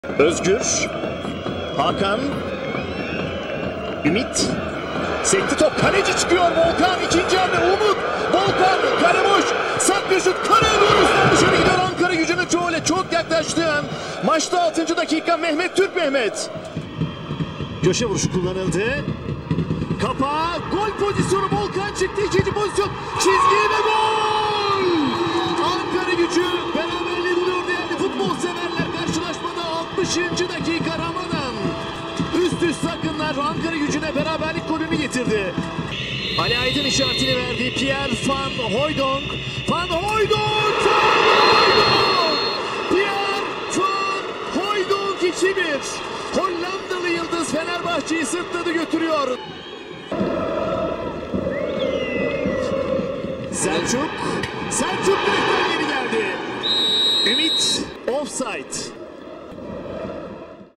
Özgür, Hakan, Ümit, sekti top, kaleci çıkıyor, Volkan ikinci hamle, Umut, Volkan, kale boş, sert bir şut, kaleye doğru üstten dışarı gidiyor Ankara Gücü'nün çoğuyla çok yaklaştığı an. Maçta 6. dakika Mehmet Türk Mehmet. Köşe vuruşu kullanıldı. Kapağı, gol pozisyonu, Volkan çıktı, ikinci pozisyon, çizgi ve gol! Ankara Gücü beraberliği buluyor değerli futbol severler. Karşılaşmada 60. dakika Ramadan. Üst üste akınlar Ankara Gücü'ne beraberlik golünü getirdi. Ali Aydın işaretini verdi. Pierre Van Hooijdonk. Van Hooijdonk! Pierre Van Hooijdonk 2-1. Hollandalı yıldız Fenerbahçe'yi sırtladı götürüyor. Selçuk direkten geri geldi. Ümit offside.